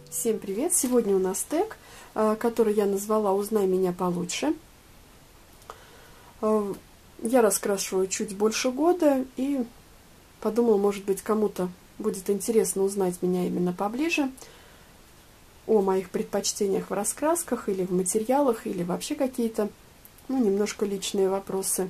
Всем привет! Сегодня у нас тег, который я назвала «Узнай меня получше». Я раскрашиваю чуть больше года и подумала, может быть, кому-то будет интересно узнать меня именно поближе, о моих предпочтениях в раскрасках или в материалах, или вообще какие-то, немножко личные вопросы.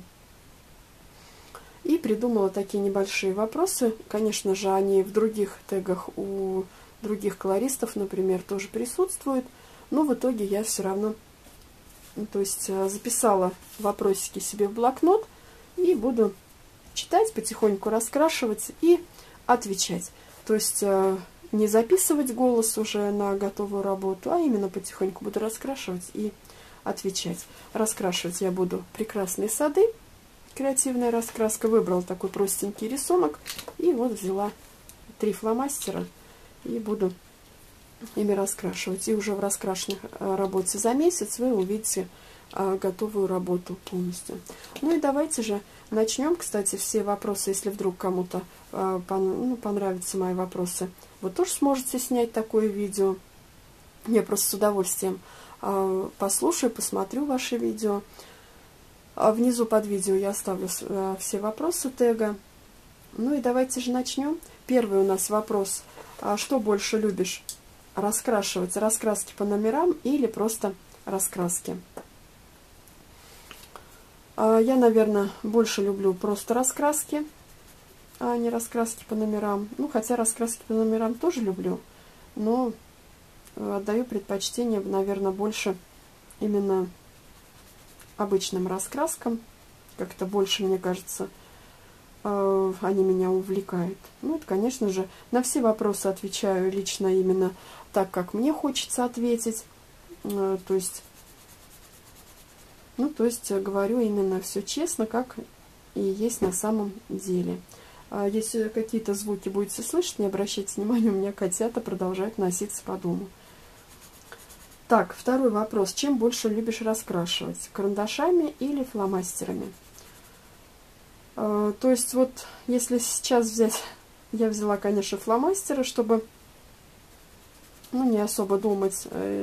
И придумала такие небольшие вопросы. Конечно же, они в других тегах у других колористов, например, тоже присутствуют. Но в итоге я все равно, записала вопросики себе в блокнот и буду читать, потихоньку раскрашивать и отвечать. То есть не записывать голос уже на готовую работу, а именно потихоньку буду раскрашивать и отвечать. Раскрашивать я буду прекрасные сады. Креативная раскраска. Выбрала такой простенький рисунок. И вот взяла 3 фломастера. И буду ими раскрашивать. И уже в раскрашенной работе за месяц вы увидите готовую работу полностью. Ну и давайте же начнем. Кстати, все вопросы, если вдруг кому-то понравятся мои вопросы, вы тоже сможете снять такое видео. Я просто с удовольствием послушаю, посмотрю ваши видео. Внизу под видео я оставлю все вопросы тега. Ну и давайте же начнем. Первый у нас вопрос. Что больше любишь? Раскрашивать? Раскраски по номерам или просто раскраски? Я, наверное, больше люблю просто раскраски, а не раскраски по номерам. Ну, хотя раскраски по номерам тоже люблю, но отдаю предпочтение, наверное, больше именно обычным раскраскам. Как-то больше, мне кажется, они меня увлекают. Ну, это, конечно же, на все вопросы отвечаю лично именно так, как мне хочется ответить. То есть говорю именно все честно, как и есть на самом деле. Если какие-то звуки будете слышать, не обращайте внимания, у меня котята продолжают носиться по дому. Так, второй вопрос. Чем больше любишь раскрашивать? Карандашами или фломастерами? То есть вот, если сейчас взять... Я взяла, конечно, фломастеры, чтобы не особо думать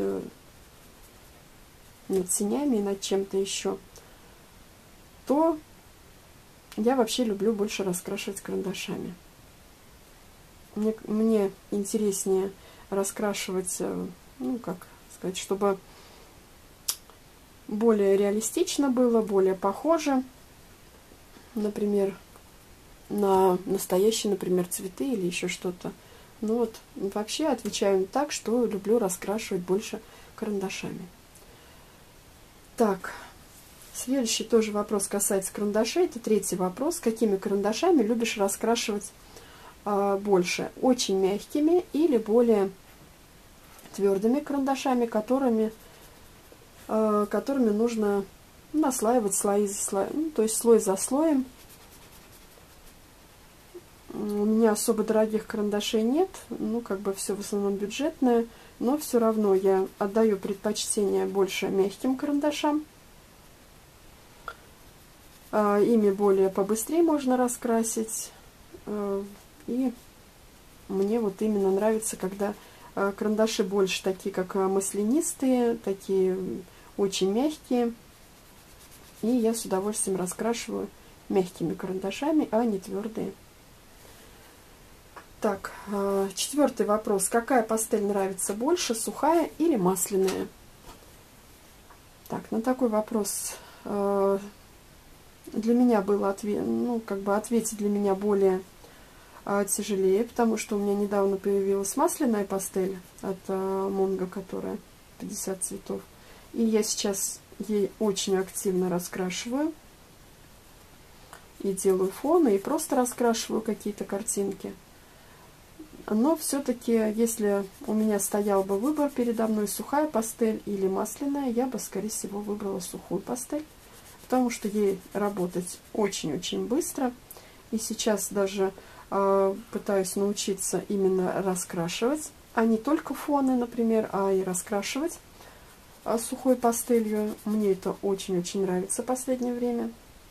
над тенями и над чем-то еще. То я вообще люблю больше раскрашивать карандашами. Мне интереснее раскрашивать, как сказать, чтобы более реалистично было, более похоже, например, на настоящие, например, цветы или еще что-то. Ну вот, вообще отвечаю так, что люблю раскрашивать больше карандашами. Так, следующий тоже вопрос касается карандашей. Это третий вопрос. Какими карандашами любишь раскрашивать больше? Очень мягкими или более твердыми карандашами, которыми нужно наслаивать слои за слоем, то есть слой за слоем. У меня особо дорогих карандашей нет, все в основном бюджетное, но все равно я отдаю предпочтение больше мягким карандашам. Ими более побыстрее можно раскрасить. И мне вот именно нравится, когда карандаши больше такие, как маслянистые, такие очень мягкие. И я с удовольствием раскрашиваю мягкими карандашами, а не твердые. Так, четвертый вопрос. Какая пастель нравится больше, сухая или масляная? Так, на такой вопрос для меня было ответить для меня более тяжелее, потому что у меня недавно появилась масляная пастель от Монго, которая 50 цветов. И я сейчас ей очень активно раскрашиваю. И делаю фоны, и просто раскрашиваю какие-то картинки. Но все-таки, если у меня стоял бы выбор передо мной, сухая пастель или масляная, я бы, скорее всего, выбрала сухую пастель, потому что ей работать очень-очень быстро. И сейчас даже пытаюсь научиться именно раскрашивать, а не только фоны, например, а и раскрашивать сухой пастелью. Мне это очень-очень нравится в последнее время.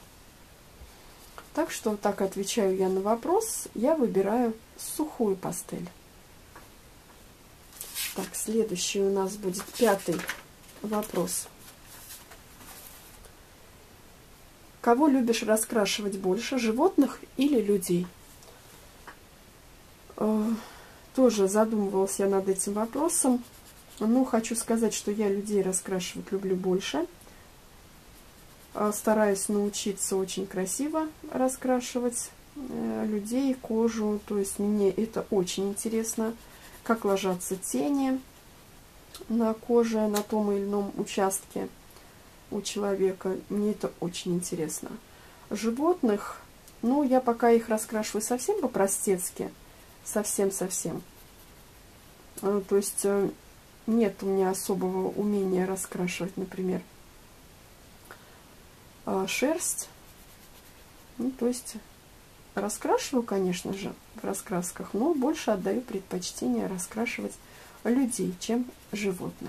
Так что так отвечаю я на вопрос. Я выбираю сухую пастель. Так, следующий у нас будет 5-й вопрос. Кого любишь раскрашивать больше, животных или людей? Тоже задумывалась я над этим вопросом. Ну, хочу сказать, что я людей раскрашивать люблю больше. Стараюсь научиться очень красиво раскрашивать людей, кожу. То есть мне это очень интересно, как ложатся тени на коже, на том или ином участке у человека. Мне это очень интересно. Животных, ну, я пока их раскрашиваю совсем по-простецки. Совсем-совсем. То есть нет у меня особого умения раскрашивать, например, шерсть. Ну, то есть раскрашиваю, конечно же, в раскрасках, но больше отдаю предпочтение раскрашивать людей, чем животных.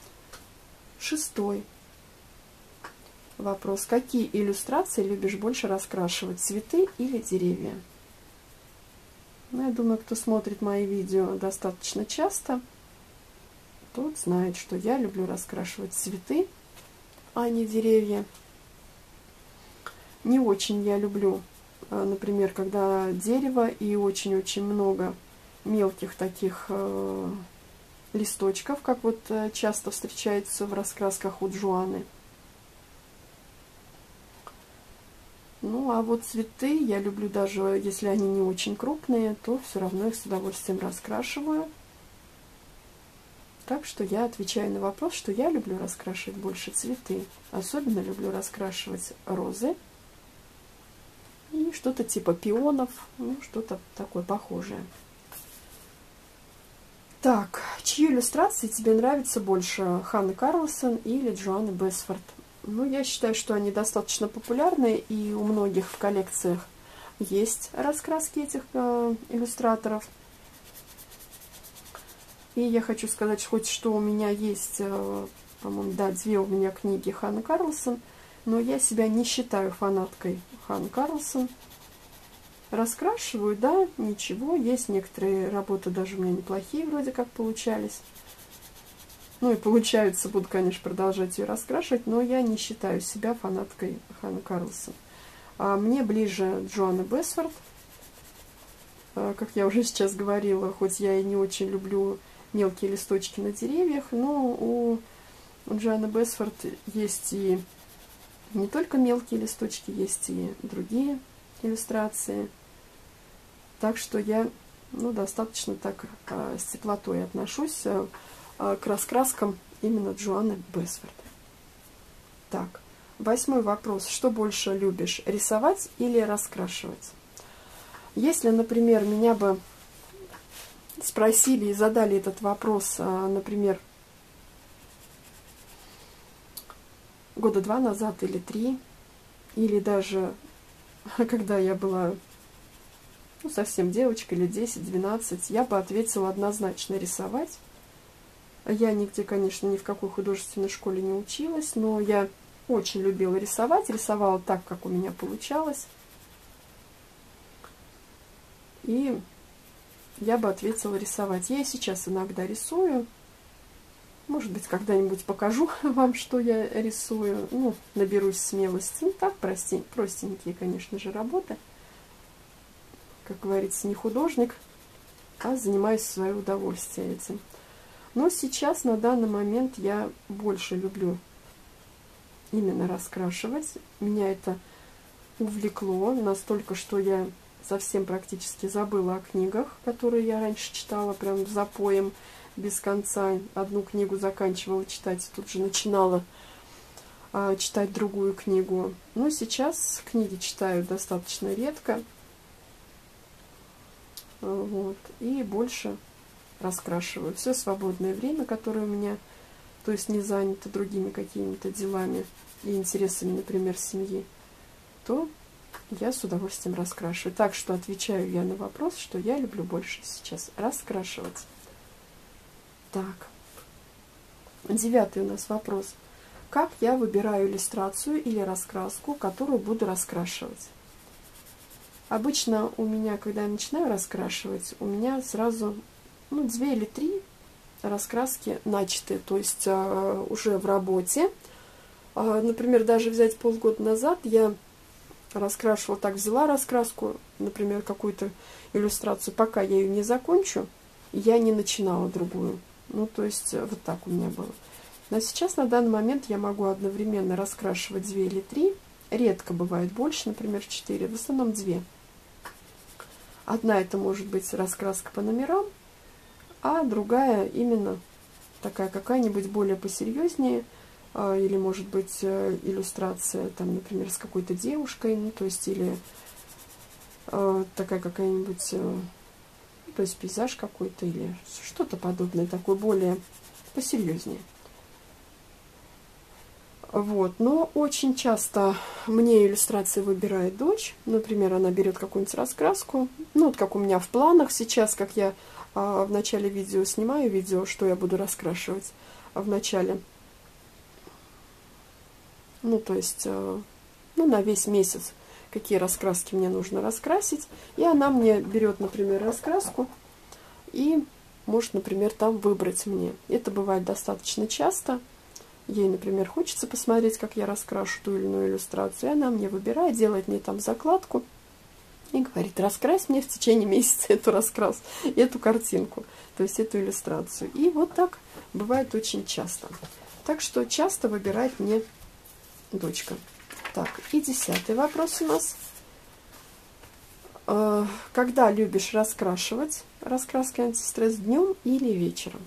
6-й вопрос. Какие иллюстрации любишь больше раскрашивать, цветы или деревья? Ну, я думаю, кто смотрит мои видео достаточно часто, тот знает, что я люблю раскрашивать цветы, а не деревья. Не очень я люблю, например, когда дерево и очень-очень много мелких таких листочков, как вот часто встречается в раскрасках у Джоанны. Ну, а вот цветы я люблю, даже если они не очень крупные, то все равно их с удовольствием раскрашиваю. Так что я отвечаю на вопрос, что я люблю раскрашивать больше цветы. Особенно люблю раскрашивать розы и что-то типа пионов, ну, что-то такое похожее. Так, чьи иллюстрации тебе нравятся больше, Ханны Карлсон или Джоанны Бесфорд? Ну, я считаю, что они достаточно популярны, и у многих в коллекциях есть раскраски этих иллюстраторов. И я хочу сказать, хоть что у меня есть, по-моему, да, 2 у меня книги Ханны Карлсон, но я себя не считаю фанаткой Ханны Карлсон. Раскрашиваю, да, ничего, есть некоторые работы даже у меня неплохие вроде как получались. Ну и получается, буду, конечно, продолжать ее раскрашивать, но я не считаю себя фанаткой Ханны Карлсон. Мне ближе Джоанна Бесфорд. Как я уже сейчас говорила, хоть я и не очень люблю мелкие листочки на деревьях, но у Джоанны Бесфорд есть и не только мелкие листочки, есть и другие иллюстрации. Так что я, ну, достаточно так с теплотой отношусь к раскраскам именно Джоанны Бесфорд. Так, 8-й вопрос. Что больше любишь, рисовать или раскрашивать? Если, например, меня бы спросили и задали этот вопрос, например, года 2 назад или 3, или даже когда я была, ну, совсем девочкой, лет 10-12, я бы ответила однозначно рисовать. Я нигде, конечно, ни в какой художественной школе не училась, но я очень любила рисовать, рисовала так, как у меня получалось. И я бы ответила рисовать. Я и сейчас иногда рисую. Может быть, когда-нибудь покажу вам, что я рисую. Ну, наберусь смелости. Ну, так, простенькие, конечно же, работы. Как говорится, не художник, а занимаюсь в свое удовольствие этим. Но сейчас, на данный момент, я больше люблю именно раскрашивать. Меня это увлекло настолько, что я совсем практически забыла о книгах, которые я раньше читала прям запоем без конца. Одну книгу заканчивала читать, тут же начинала читать другую книгу. Но сейчас книги читаю достаточно редко. Вот, и больше раскрашиваю. Все свободное время, которое у меня, то есть не занято другими какими-то делами и интересами, например, семьи, то я с удовольствием раскрашиваю. Так что отвечаю я на вопрос, что я люблю больше сейчас раскрашивать. Так, 9-й у нас вопрос. Как я выбираю иллюстрацию или раскраску, которую буду раскрашивать? Обычно у меня, когда я начинаю раскрашивать, у меня сразу, ну, 2 или 3 раскраски начатые, то есть уже в работе. Например, даже взять полгода назад я раскрашивала, так взяла раскраску, например, какую-то иллюстрацию, пока я ее не закончу, я не начинала другую. Ну, то есть вот так у меня было. Но сейчас, на данный момент, я могу одновременно раскрашивать 2 или 3. Редко бывает больше, например, 4, в основном 2. Одна это может быть раскраска по номерам, а другая именно такая какая-нибудь более посерьезнее, или может быть иллюстрация, там, например, с какой-то девушкой, ну, то есть, или такая какая-нибудь, то есть пейзаж какой-то, или что-то подобное, такое более посерьезнее. Вот, но очень часто мне иллюстрации выбирает дочь. Например, она берет какую-нибудь раскраску, ну, вот как у меня в планах сейчас, как я в начале видео снимаю видео, что я буду раскрашивать в начале. Ну, то есть, ну, на весь месяц, какие раскраски мне нужно раскрасить. И она мне берет, например, раскраску и может, например, там выбрать мне. Это бывает достаточно часто. Ей, например, хочется посмотреть, как я раскрашу ту или иную иллюстрацию. И она мне выбирает, делает мне там закладку и говорит: раскрась мне в течение месяца эту картинку, то есть эту иллюстрацию. И вот так бывает очень часто. Так что часто выбирает мне дочка. Так, и 10-й вопрос у нас. Когда любишь раскрашивать? Раскраски антистресс днем или вечером?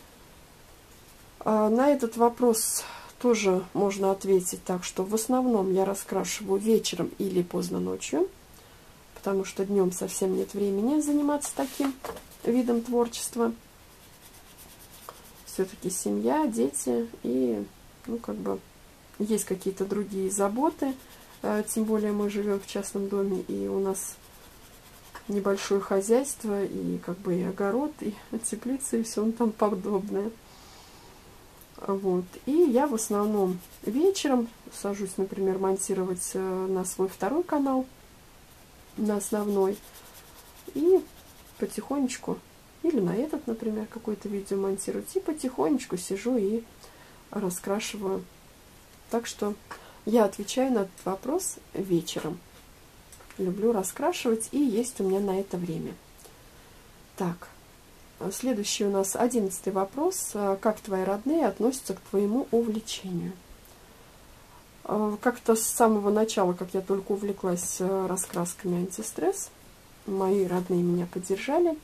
На этот вопрос тоже можно ответить так, что в основном я раскрашиваю вечером или поздно ночью, потому что днем совсем нет времени заниматься таким видом творчества. Все-таки семья, дети и, ну, как бы, есть какие-то другие заботы. Тем более мы живем в частном доме, и у нас небольшое хозяйство, и как бы и огород, и теплица, и все там подобное. Вот. И я в основном вечером сажусь, например, монтировать на свой второй канал, на основной, и потихонечку, или на этот, например, какое-то видео монтировать, и потихонечку сижу и раскрашиваю. Так что я отвечаю на этот вопрос вечером. Люблю раскрашивать, и есть у меня на это время. Так, следующий у нас 11-й вопрос. Как твои родные относятся к твоему увлечению? Как-то с самого начала, как я только увлеклась раскрасками антистресс, мои родные меня поддержали.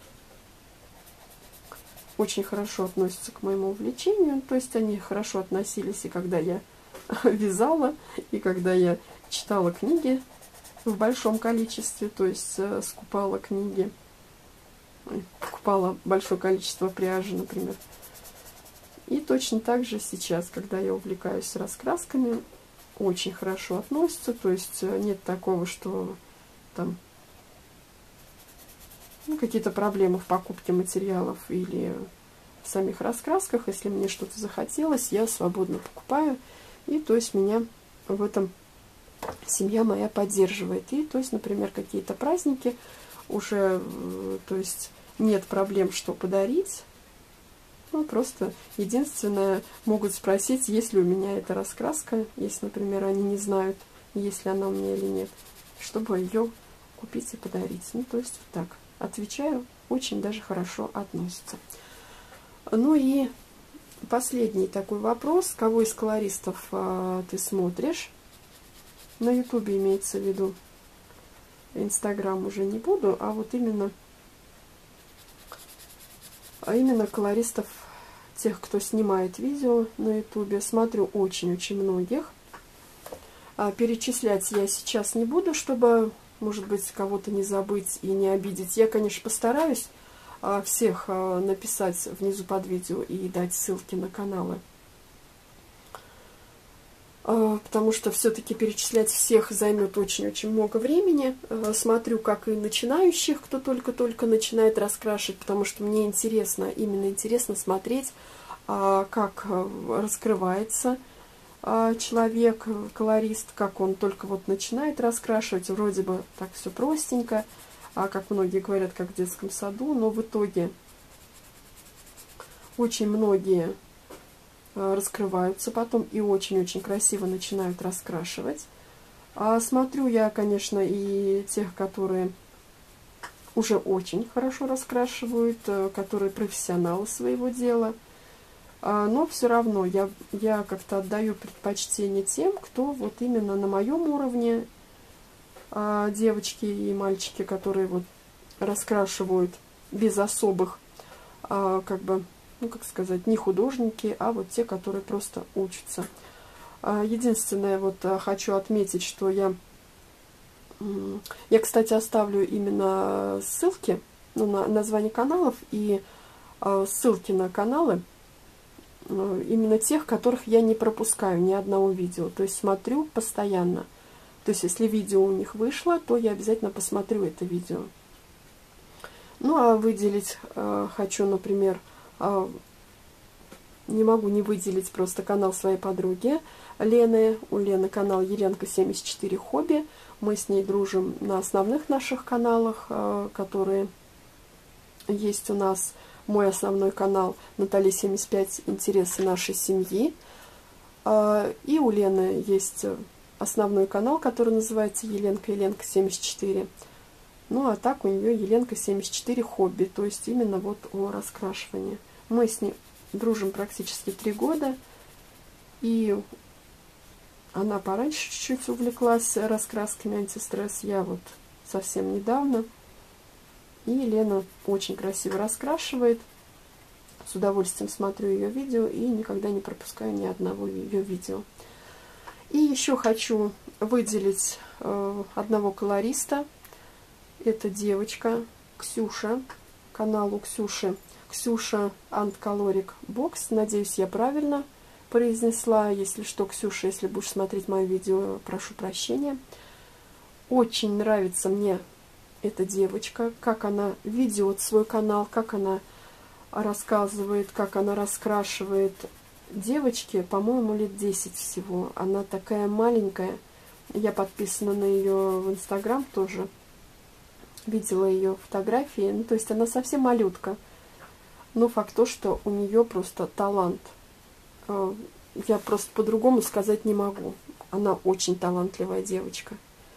Очень хорошо относятся к моему увлечению. То есть они хорошо относились и когда я вязала, и когда я читала книги в большом количестве, то есть скупала книги, покупала большое количество пряжи, например. И точно так же сейчас, когда я увлекаюсь раскрасками, очень хорошо относятся, то есть нет такого, что там какие-то проблемы в покупке материалов или в самих раскрасках. Если мне что-то захотелось, я свободно покупаю, и то есть меня в этом семья моя поддерживает. И то есть, например, какие-то праздники уже, то есть нет проблем, что подарить. Ну, просто единственное, могут спросить, есть ли у меня эта раскраска, если, например, они не знают, есть ли она у меня или нет, чтобы ее купить и подарить. Ну, то есть вот так. Отвечаю, очень даже хорошо относятся. Ну и последний такой вопрос. Кого из колористов ты смотришь? На ютубе имеется в виду. Инстаграм уже не буду, а вот именно колористов, тех, кто снимает видео на ютубе. Смотрю очень-очень многих. Перечислять я сейчас не буду, чтобы, может быть, кого-то не забыть и не обидеть. Я, конечно, постараюсь всех написать внизу под видео и дать ссылки на каналы. Потому что все-таки перечислять всех займет очень-очень много времени. Смотрю, как и начинающих, кто только-только начинает раскрашивать, потому что мне интересно, именно интересно смотреть, как раскрывается человек, колорист, как он только вот начинает раскрашивать. Вроде бы так все простенько, как многие говорят, как в детском саду, но в итоге очень многие раскрываются потом и очень-очень красиво начинают раскрашивать. А смотрю я, конечно, и тех, которые уже очень хорошо раскрашивают, которые профессионалы своего дела. Но все равно я как-то отдаю предпочтение тем, кто вот именно на моем уровне, девочки и мальчики, которые вот раскрашивают без особых, как бы, ну как сказать, не художники, а вот те, которые просто учатся. Единственное, вот хочу отметить, что я, кстати, оставлю именно ссылки, ну, на название каналов и ссылки на каналы, именно тех, которых я не пропускаю ни одного видео. То есть смотрю постоянно. То есть если видео у них вышло, то я обязательно посмотрю это видео. Ну, а выделить хочу, например, не могу не выделить просто канал своей подруги Лены. У Лены канал Еленка74 Хобби. Мы с ней дружим на основных наших каналах, которые есть у нас. Мой основной канал Наталья75 Интересы нашей семьи. И у Лены есть основной канал, который называется Еленка74. Ну, а так у нее Еленка74 Хобби. То есть именно вот о раскрашивании. Мы с ней дружим практически 3 года. И она пораньше чуть-чуть увлеклась раскрасками антистресс. Я вот совсем недавно. И Лена очень красиво раскрашивает. С удовольствием смотрю ее видео и никогда не пропускаю ни одного ее видео. И еще хочу выделить одного колориста. Это девочка Ксюша. Канал у Ксюши. Ксюша Ant-Coloric Box. Надеюсь, я правильно произнесла. Если что, Ксюша, если будешь смотреть мое видео, прошу прощения. Очень нравится мне эта девочка, как она ведет свой канал, как она рассказывает, как она раскрашивает. Девочке, по-моему, лет 10 всего. Она такая маленькая. Я подписана на ее в Инстаграм тоже. Видела ее фотографии. Ну, то есть она совсем малютка. Но факт то, что у нее просто талант. Я просто по-другому сказать не могу. Она очень талантливая девочка.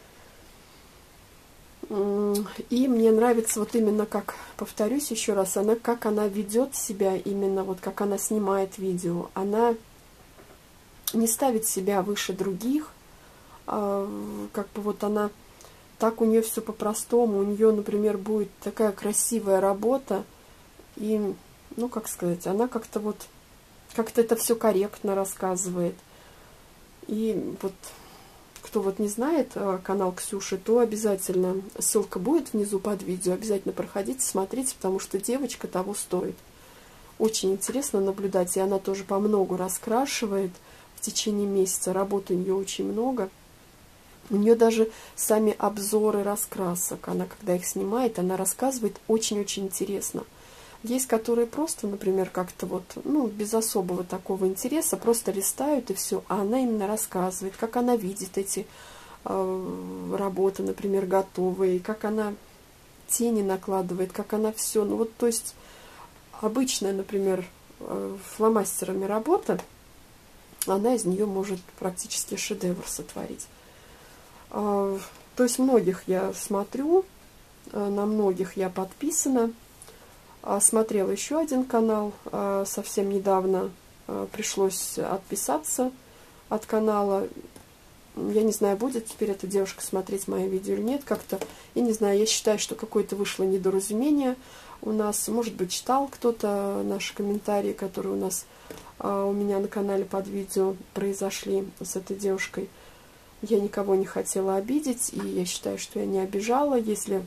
И мне нравится вот именно, как, повторюсь еще раз, как она ведет себя, именно вот как она снимает видео. Она не ставит себя выше других, как бы вот она, так у нее все по-простому. У нее, например, будет такая красивая работа, и, ну, как сказать, она как-то вот, как-то это все корректно рассказывает. И вот, кто вот не знает канал Ксюши, то обязательно ссылка будет внизу под видео. Обязательно проходите, смотрите, потому что девочка того стоит. Очень интересно наблюдать. И она тоже по многу раскрашивает в течение месяца. Работы у нее очень много. У нее даже сами обзоры раскрасок. Она, когда их снимает, она рассказывает очень-очень интересно. Есть, которые просто, например, как-то вот, ну, без особого такого интереса, просто листают и все. А она именно рассказывает, как она видит эти работы, например, готовые, как она тени накладывает, как она все. Ну вот, то есть, обычная, например, фломастерами работа, она из нее может практически шедевр сотворить. То есть, многих я смотрю, на многих я подписана. Смотрела еще один канал, совсем недавно пришлось отписаться от канала. Я не знаю, будет теперь эта девушка смотреть мои видео или нет. Как-то, я не знаю, я считаю, что какое-то вышло недоразумение у нас. Может быть, читал кто-то наши комментарии, которые у меня на канале под видео произошли с этой девушкой. Я никого не хотела обидеть, и я считаю, что я не обижала, если,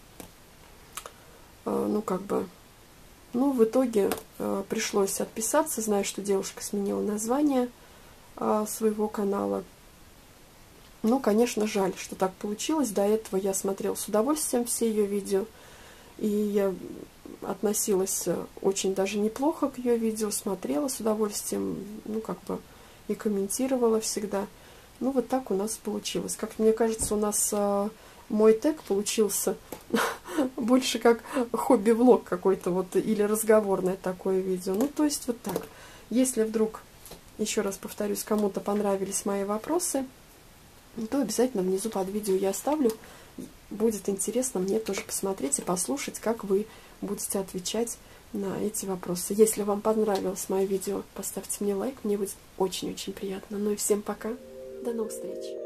ну, как бы... Ну, в итоге пришлось отписаться, зная, что девушка сменила название своего канала. Ну, конечно, жаль, что так получилось. До этого я смотрела с удовольствием все ее видео. И я относилась очень даже неплохо к ее видео, смотрела с удовольствием, ну, как бы и комментировала всегда. Ну, вот так у нас получилось. Как мне кажется, у нас мой тег получился больше как хобби-влог какой-то вот, или разговорное такое видео. Ну, то есть вот так. Если вдруг, еще раз повторюсь, кому-то понравились мои вопросы, то обязательно внизу под видео я оставлю. Будет интересно мне тоже посмотреть и послушать, как вы будете отвечать на эти вопросы. Если вам понравилось мое видео, поставьте мне лайк, мне будет очень-очень приятно. Ну и всем пока, до новых встреч!